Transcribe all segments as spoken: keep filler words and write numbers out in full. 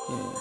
Yeah.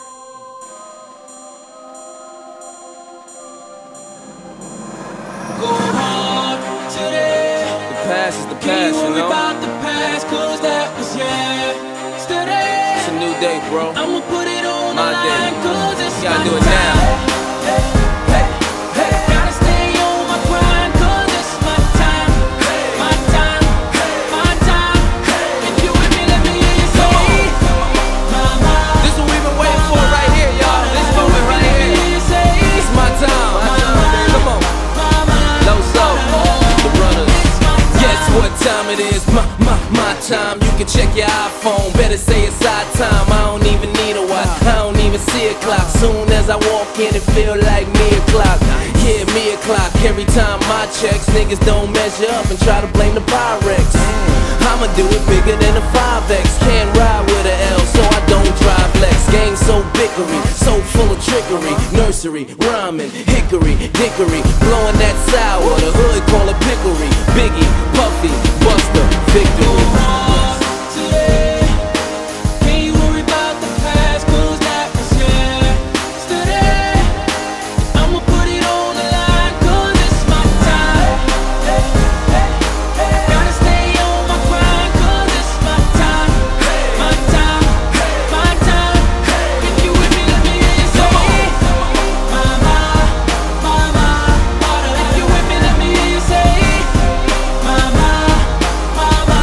Go hard today. The past is the Can't past, you worry know? about the past, cause that was yesterday. It's a new day, bro. I'ma put it on My the day. line, cause it's You gotta my do it time. now. Hey, hey, hey. Gotta stay on my grind, cause it's my time. My time, my time. If you with me, let me hear you say, mama. This is what we've been waiting for right here, y'all. This moment right here. It's my time. Come on. Low soul. The brothers. Guess what time it is? My, my, my time. You can check your iPhone. Better say it's our time. I don't even need a watch. I don't even see a clock. Soon as I walk in, it feel like me o'clock. Yeah, me o'clock. Every time my checks, niggas don't measure up and try to blame the Pyrex. I'ma do it bigger than a five X. Can't ride with a L, so I don't drive Lex. Game so bickery, so full of trickery. Nursery, rhyming, hickory, dickory. Blowing that sour, the hood call it pickery. Biggie, Puffy, Buster, victory. Today, can't you worry about the past, cause that was yesterday. I'ma put it on the line, cause it's my time. Hey, hey, hey. Gotta stay on my grind, cause it's my time. My time, my time. If you with me, let me hear you say, mama, mama. If you with me, let me hear you say, mama, mama.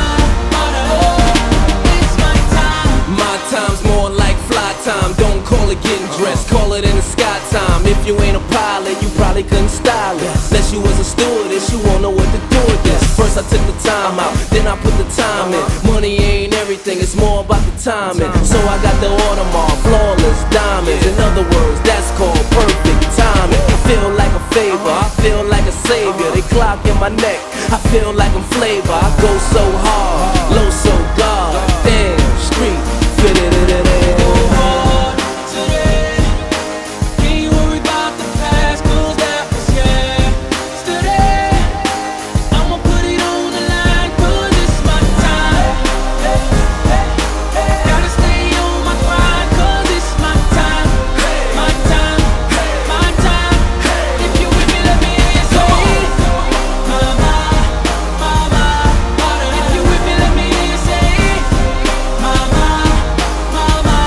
It's my time. My time's more like fly time. Don't call it getting dressed, call it in the sky time. If you ain't a pilot, you probably couldn't style it. Unless you was a stewardess, you won't know what to do with this. First I took the time out, then I put the time in. Money ain't everything, it's more about the timing. So I got the Audemars, flawless diamonds. In other words, that's called perfect timing. I feel like a favor, I feel like a savior. They clock in my neck, I feel like I'm flavor. I go so hard, low so God. Damn, street, fit it in it. Hard today. Can't you worry about the past, cause that was yesterday. I'ma put it on the line, cause it's my time. Hey, hey, hey. Gotta stay on my grind, cause it's my time. My time, my time. If you with me, let me hear you say, mama, mama. If you with me, let me hear you say, mama, mama.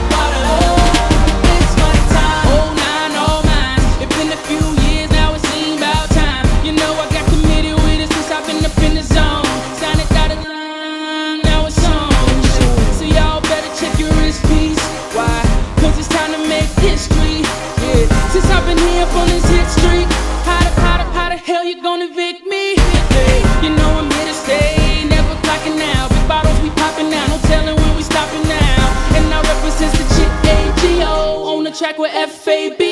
It's my time. Oh nine, oh nine. It's been a few years now, it seems about time. You know I got committed with it since I've been up in the zone. Signed it out of line, now it's on. So y'all better check your wrist piece. Why? Cause it's time to make history. Yeah. Since I've been here up on this hit streak, how the, how the, how the hell you gonna evict me? Hey, you know I'm here to stay, never clocking out. Big bottles we popping now, no telling when we stopping now. And I represent the chick A G O on the track with F A B.